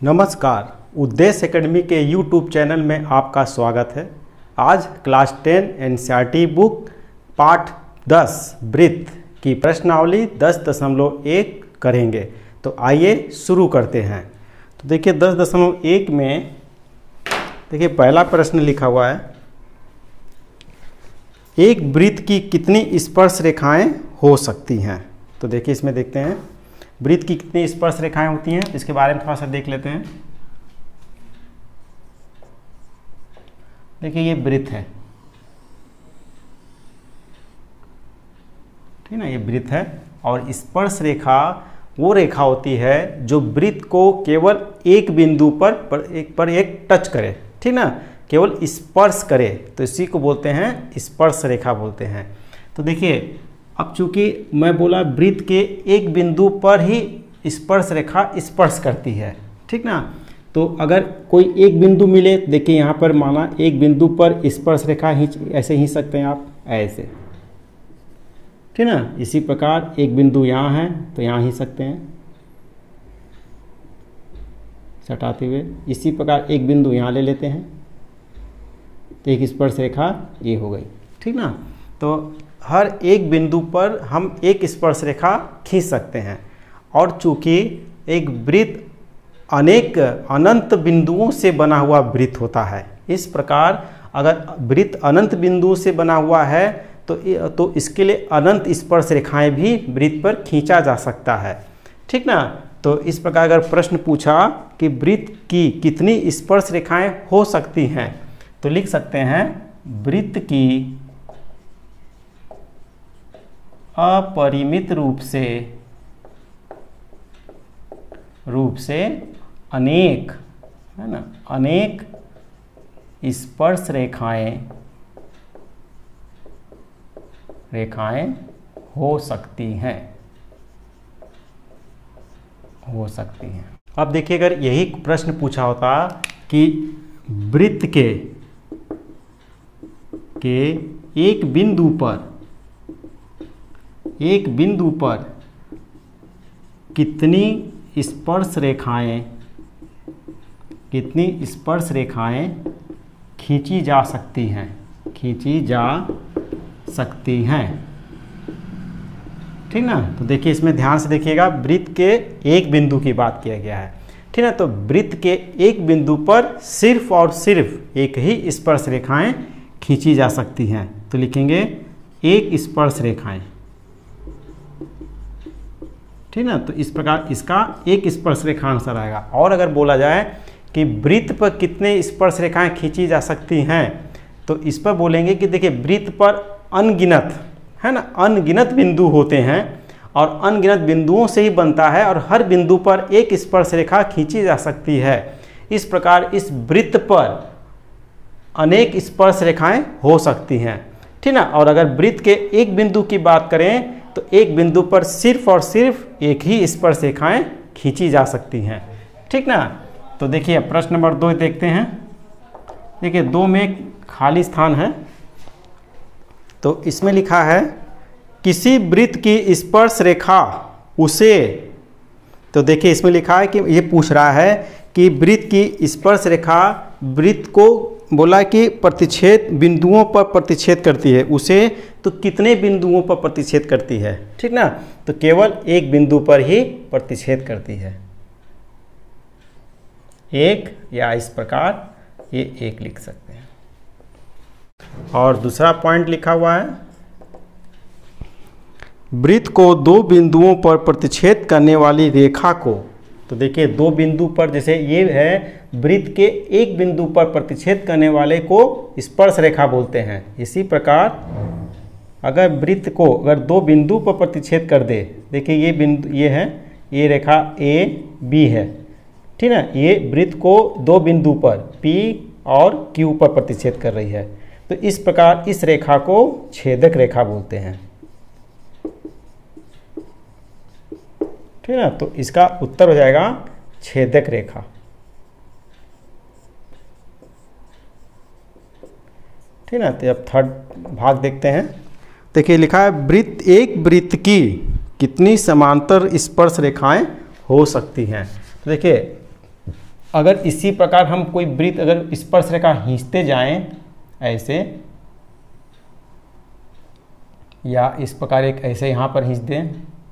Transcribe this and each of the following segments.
नमस्कार, उद्देश्य एकेडमी के यूट्यूब चैनल में आपका स्वागत है। आज क्लास 10 एनसीईआरटी बुक पाठ 10 वृत्त की प्रश्नावली 10.1 करेंगे। तो आइए शुरू करते हैं। तो देखिए 10.1 में देखिए पहला प्रश्न लिखा हुआ है, एक वृत्त की कितनी स्पर्श रेखाएं हो सकती हैं। तो देखिए इसमें देखते हैं वृत्त की कितनी स्पर्श रेखाएं होती हैं, इसके बारे में थोड़ा सा देख लेते हैं। देखिए ये वृत्त है, ठीक ना, ये वृत्त है। और स्पर्श रेखा वो रेखा होती है जो वृत्त को केवल एक बिंदु पर एक टच करे, ठीक ना, केवल स्पर्श करे, तो इसी को बोलते हैं स्पर्श रेखा बोलते हैं। तो देखिए अब चूंकि मैं बोला वृत्त के एक बिंदु पर ही स्पर्श रेखा स्पर्श करती है, ठीक ना। तो अगर कोई एक बिंदु मिले, देखिए यहाँ पर माना एक बिंदु पर स्पर्श रेखा ऐसे खींच सकते हैं आप, ऐसे, ठीक ना। इसी प्रकार एक बिंदु यहाँ है तो यहाँ खींच सकते हैं सटाते हुए। इसी प्रकार एक बिंदु यहाँ ले लेते हैं तो एक स्पर्श रेखा ये हो गई, ठीक ना। तो हर एक बिंदु पर हम एक स्पर्श रेखा खींच सकते हैं। और चूंकि एक वृत्त अनंत बिंदुओं से बना हुआ वृत्त होता है, इस प्रकार अगर वृत्त अनंत बिंदुओं से बना हुआ है तो इसके लिए अनंत स्पर्श रेखाएं भी वृत्त पर खींचा जा सकता है, ठीक ना। तो इस प्रकार अगर प्रश्न पूछा कि वृत्त की कितनी स्पर्श रेखाएं हो सकती हैं, तो लिख सकते हैं वृत्त की अपरिमित रूप से अनेक, है ना, अनेक स्पर्श रेखाएं हो सकती हैं। अब देखिए अगर यही प्रश्न पूछा होता कि वृत्त के एक बिंदु पर कितनी स्पर्श रेखाएं खींची जा सकती हैं, ठीक ना। तो देखिए इसमें ध्यान से देखिएगा, वृत्त के एक बिंदु की बात किया गया है, ठीक ना। तो वृत्त के एक बिंदु पर सिर्फ और सिर्फ एक ही स्पर्श रेखाएं खींची जा सकती हैं। तो लिखेंगे एक स्पर्श रेखाएं, ठीक ना। तो इस प्रकार इसका एक स्पर्श रेखा आंसर आएगा। और अगर बोला जाए कि वृत्त पर कितने स्पर्श रेखाएं खींची जा सकती हैं, तो इस पर बोलेंगे कि देखिए वृत्त पर अनगिनत, है ना, अनगिनत बिंदु होते हैं और अनगिनत बिंदुओं से ही बनता है और हर बिंदु पर एक स्पर्श रेखा खींची जा सकती है। इस प्रकार इस वृत्त पर अनेक स्पर्श रेखाएं हो सकती हैं, ठीक ना। और अगर वृत्त के एक बिंदु की बात करें तो एक बिंदु पर सिर्फ और सिर्फ एक ही स्पर्श रेखाएं खींची जा सकती हैं, ठीक ना। तो देखिए प्रश्न नंबर 2 देखते हैं। देखिए 2 में खाली स्थान है, तो इसमें लिखा है किसी वृत्त की स्पर्श रेखा उसे, तो देखिए इसमें लिखा है कि ये पूछ रहा है कि वृत्त की स्पर्श रेखा वृत्त को बोला कि प्रतिच्छेद बिंदुओं पर प्रतिच्छेद करती है, उसे तो कितने बिंदुओं पर प्रतिच्छेद करती है, ठीक ना। तो केवल एक बिंदु पर ही प्रतिच्छेद करती है, एक, या इस प्रकार ये एक लिख सकते हैं। और दूसरा पॉइंट लिखा हुआ है, वृत्त को दो बिंदुओं पर प्रतिच्छेद करने वाली रेखा को, तो देखिए दो बिंदु पर, जैसे ये है वृत्त के एक बिंदु पर प्रतिच्छेद करने वाले को स्पर्श रेखा बोलते हैं। इसी प्रकार अगर वृत्त को अगर दो बिंदु पर प्रतिच्छेद कर दे, देखिए ये बिंदु, ये है, ये रेखा ए बी है, ठीक ना। ये वृत्त को दो बिंदु पर P और Q पर प्रतिच्छेद कर रही है, तो इस प्रकार इस रेखा को छेदक रेखा बोलते हैं, ठीक ना। तो इसका उत्तर हो जाएगा छेदक रेखा, ठीक ना। तो अब थर्ड भाग देखते हैं। देखिए लिखा है एक वृत्त की कितनी समांतर स्पर्श रेखाएं हो सकती हैं। तो देखिए अगर इसी प्रकार हम कोई वृत्त अगर स्पर्श रेखा खींचते जाएं ऐसे, या इस प्रकार एक ऐसे यहाँ पर खींच दें,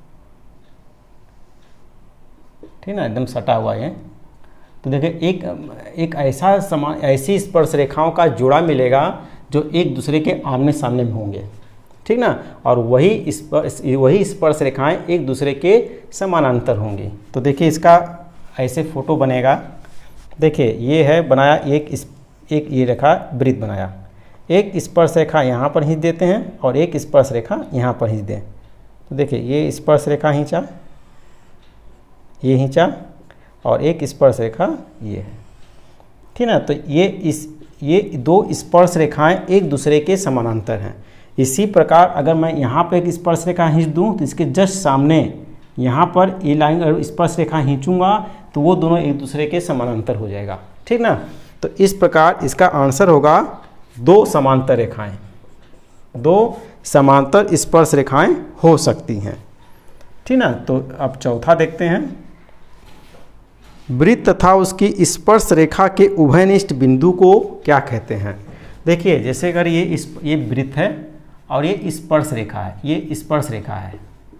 ठीक ना, एकदम सटा हुआ है, तो देखिए एक ऐसा समान ऐसी स्पर्श रेखाओं का जोड़ा मिलेगा जो एक दूसरे के आमने सामने में होंगे, ठीक ना, और वही स्पर्श रेखाएं एक दूसरे के समानांतर होंगी। तो देखिए इसका ऐसे फोटो बनेगा। देखिए ये है बनाया एक ये रेखा वृत्त बनाया, एक स्पर्श रेखा यहाँ पर खींच देते हैं और एक स्पर्श रेखा यहाँ पर खींच दें। तो देखिए ये स्पर्श रेखा खींचा, ये खींचा, और एक स्पर्श रेखा ये है, ठीक ना। तो ये दो स्पर्श रेखाएं एक दूसरे के समानांतर हैं। इसी प्रकार अगर मैं यहाँ पर एक स्पर्श रेखा खींच दूँ तो इसके जस्ट सामने यहाँ पर ये लाइन अगर स्पर्श रेखा खींचूंगा तो वो दोनों एक दूसरे के समानांतर हो जाएगा, ठीक ना। तो इस प्रकार इसका आंसर होगा दो समांतर रेखाएं, दो समांतर स्पर्श रेखाएं हो सकती हैं, ठीक ना। तो अब चौथा देखते हैं, वृत्त तथा उसकी स्पर्श रेखा के उभयनिष्ठ बिंदु को क्या कहते हैं। देखिए जैसे अगर ये वृत्त है और ये स्पर्श रेखा है, ये स्पर्श रेखा है,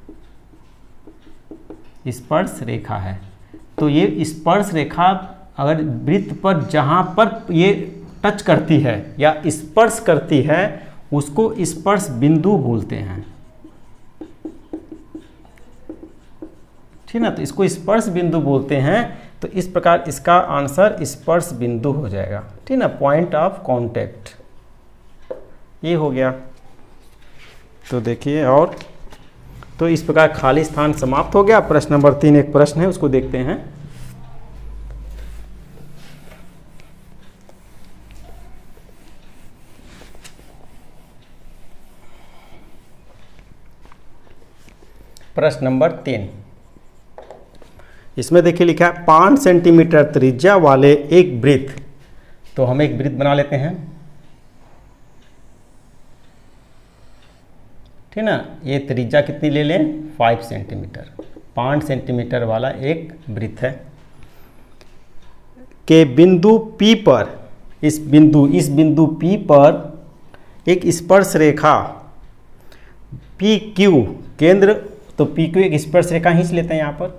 स्पर्श रेखा है, तो ये स्पर्श रेखा अगर वृत्त पर जहाँ पर ये टच करती है या स्पर्श करती है उसको स्पर्श बिंदु बोलते हैं, ठीक ना। तो इसको स्पर्श बिंदु बोलते हैं। तो इस प्रकार इसका आंसर स्पर्श बिंदु हो जाएगा, ठीक ना, पॉइंट ऑफ कांटेक्ट, ये हो गया। तो देखिए और तो इस प्रकार खाली स्थान समाप्त हो गया। प्रश्न नंबर 3 एक प्रश्न है, उसको देखते हैं। प्रश्न नंबर 3, इसमें देखिए लिखा है 5 सेंटीमीटर त्रिज्या वाले एक वृत्त। तो हम एक वृत्त बना लेते हैं, ठीक ना। ये त्रिज्या कितनी ले लें, 5 सेंटीमीटर, 5 सेंटीमीटर वाला एक वृत्त है के बिंदु P पर, इस बिंदु P पर एक स्पर्श रेखा PQ केंद्र, तो PQ एक स्पर्श रेखा खींच लेते हैं यहाँ पर,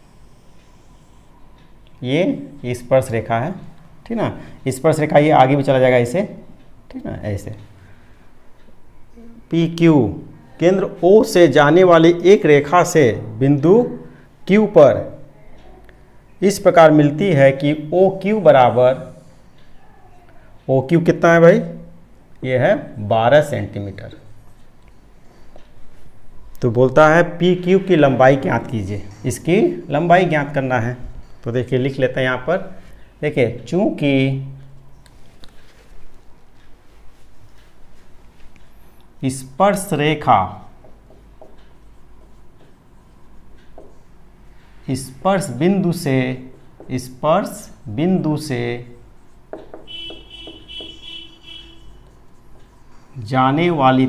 ये स्पर्श रेखा है, ठीक ना। स्पर्श रेखा ये आगे भी चला जाएगा ऐसे, ठीक ना, ऐसे PQ केंद्र O से जाने वाली एक रेखा से बिंदु Q पर इस प्रकार मिलती है कि OQ बराबर, OQ कितना है भाई, ये है 12 सेंटीमीटर। तो बोलता है PQ की लंबाई ज्ञात कीजिए, इसकी लंबाई ज्ञात करना है। तो देखिए लिख लेते हैं यहाँ पर, देखिए चूंकि स्पर्श रेखा स्पर्श बिंदु से जाने वाली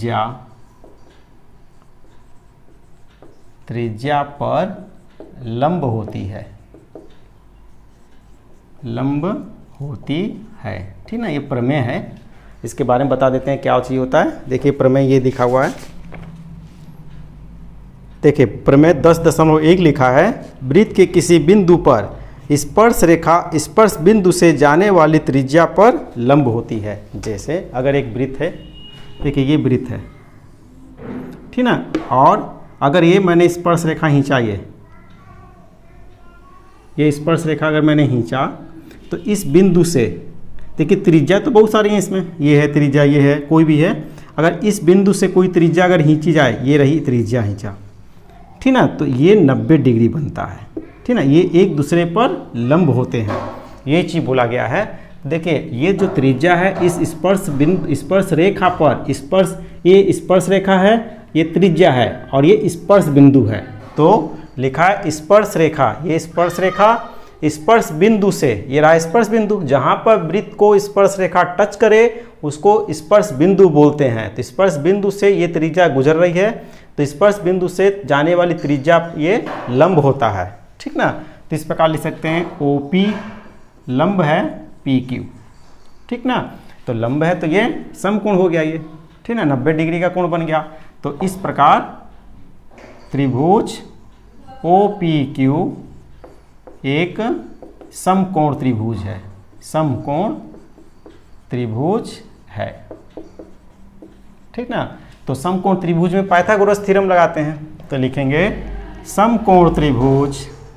त्रिज्या पर लंब होती है, ठीक ना। ये प्रमेय है, इसके बारे में बता देते हैं क्या चीज होता है। देखिए प्रमेय ये दिखा हुआ है, देखिए प्रमेय 10.1 लिखा है, वृत्त के किसी बिंदु पर स्पर्श रेखा स्पर्श बिंदु से जाने वाली त्रिज्या पर लंब होती है। जैसे अगर एक वृत्त है, देखिए ये वृत्त है, ठीक ना, और अगर ये मैंने स्पर्श रेखा खींचा, ये स्पर्श रेखा अगर मैंने खींचा तो इस बिंदु से, देखिए त्रिज्या तो बहुत सारी हैं इसमें, ये है त्रिज्या, ये है, कोई भी है, अगर इस बिंदु से कोई त्रिज्या अगर खींची जाए, ये रही त्रिज्या खींचा, ठीक ना, तो ये 90 डिग्री बनता है, ठीक ना। ये एक दूसरे पर लंब होते हैं, ये चीज़ बोला गया है। देखिए ये जो त्रिज्या है इस स्पर्श रेखा पर, ये स्पर्श रेखा है, ये त्रिज्या है, और ये स्पर्श बिंदु है। तो लिखा है स्पर्श रेखा, ये स्पर्श रेखा स्पर्श बिंदु से, ये रहा स्पर्श बिंदु, जहाँ पर वृत्त को स्पर्श रेखा टच करे उसको स्पर्श बिंदु बोलते हैं। तो स्पर्श बिंदु से ये त्रिज्या गुजर रही है, तो स्पर्श बिंदु से जाने वाली त्रिज्या ये लंब होता है, ठीक ना। तो इस प्रकार लिख सकते हैं OP लंब है PQ, ठीक ना। तो लंब है तो ये समकोण हो गया ये, ठीक ना, 90 डिग्री का कोण बन गया। तो इस प्रकार त्रिभुज OPQ एक समकोण त्रिभुज है, समकोण त्रिभुज है, ठीक ना। तो समकोण त्रिभुज में पाइथागोरस थ्योरम लगाते हैं, तो लिखेंगे समकोण त्रिभुज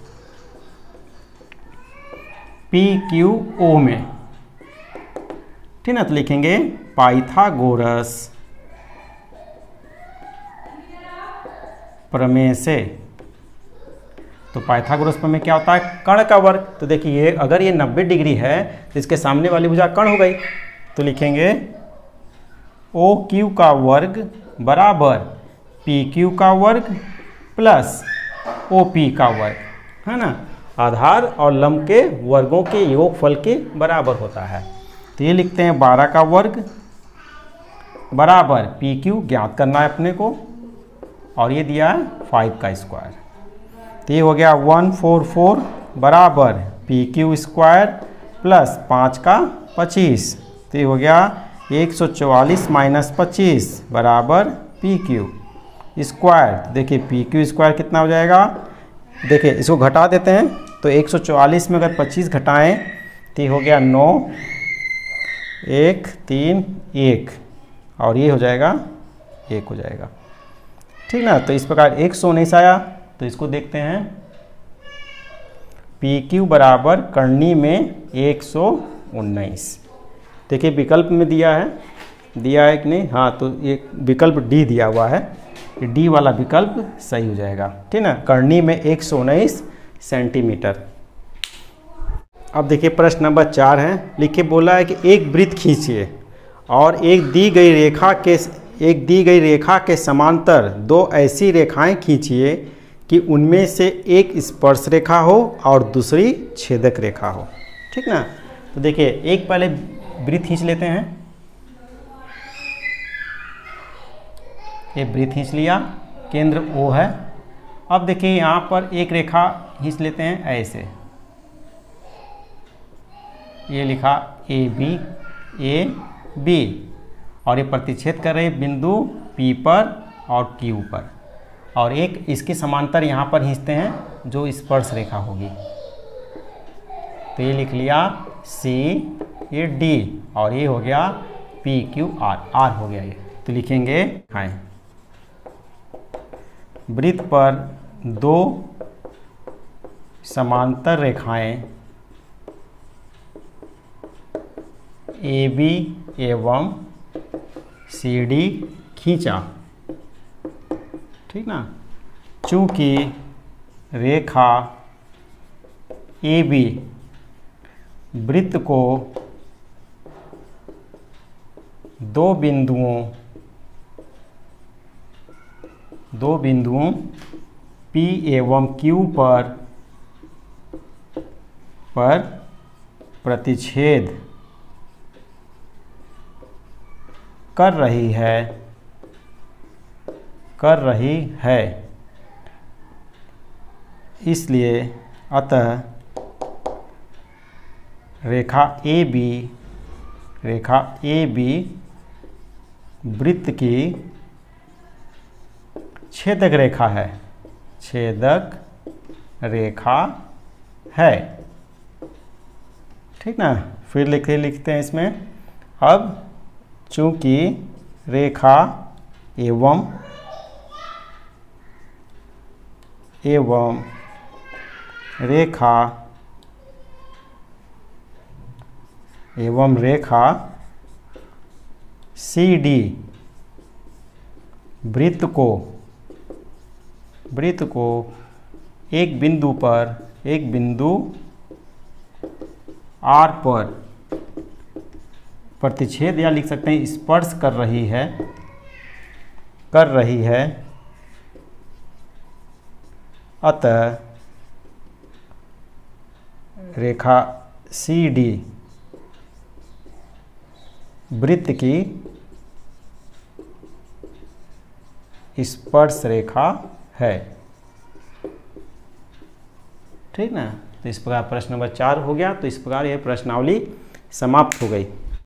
PQO में, ठीक ना, तो लिखेंगे पाइथागोरस प्रमेय से। तो पाइथागोरस प्रमेय क्या होता है, कर्ण का वर्ग। तो देखिए अगर ये 90 डिग्री है तो इसके सामने वाली भुजा कर्ण हो गई, तो लिखेंगे OQ का वर्ग बराबर PQ का वर्ग प्लस OP का वर्ग, है ना। आधार और लंब के वर्गों के योगफल के बराबर होता है। तो ये लिखते हैं 12 का वर्ग बराबर PQ ज्ञात करना है अपने को, और ये दिया है 5 का स्क्वायर। तो ये हो गया 144 बराबर PQ स्क्वायर प्लस 5 का 25। तो ये हो गया 144 माइनस 25 बराबर PQ स्क्वायर। देखिए PQ स्क्वायर कितना हो जाएगा, देखिए इसको घटा देते हैं। तो 144 में अगर 25 घटाएं तो ये हो गया 9, 1 3 1, और ये हो जाएगा 1 हो जाएगा, ठीक ना। तो इस प्रकार 119 आया। तो इसको देखते हैं, PQ बराबर कर्णी में 119। देखिए विकल्प में दिया है कि नहीं, हाँ, तो ये विकल्प D दिया हुआ है, D वाला विकल्प सही हो जाएगा, ठीक ना। कर्णी में 119 सेंटीमीटर। अब देखिए प्रश्न नंबर 4 है, लिखिए बोला है कि एक वृत्त खींचिए और एक दी गई रेखा के समांतर 2 ऐसी रेखाएं खींचिए कि उनमें से एक स्पर्श रेखा हो और दूसरी छेदक रेखा हो, ठीक ना। तो देखिए एक पहले वृत्त खींच लेते हैं, ये वृत्त खींच लिया, केंद्र O है। अब देखिए यहाँ पर एक रेखा खींच लेते हैं ऐसे, ये लिखा AB और ये प्रतिच्छेद कर रहे बिंदु P पर और Q पर, और एक इसके समांतर यहाँ पर खींचते हैं जो स्पर्श रेखा होगी। तो ये लिख लिया C, ये D, और ये हो गया PQR, R हो गया ये। तो लिखेंगे वृत्त पर 2 समांतर रेखाएं AB एवं CD खींचा, ठीक ना। चूंकि रेखा AB वृत्त को 2 बिंदुओं P एवं Q पर प्रतिच्छेद कर रही है, इसलिए अतः रेखा AB वृत्त की छेदक रेखा है, ठीक ना। फिर लिखते हैं इसमें, अब चूंकि रेखा एवं रेखा CD वृत्त को एक बिंदु R पर प्रतिच्छेद या लिख सकते हैं स्पर्श कर रही है, अतः रेखा CD वृत्त की स्पर्श रेखा है, ठीक ना। तो इस प्रकार प्रश्न नंबर 4 हो गया। तो इस प्रकार यह प्रश्नावली समाप्त हो गई।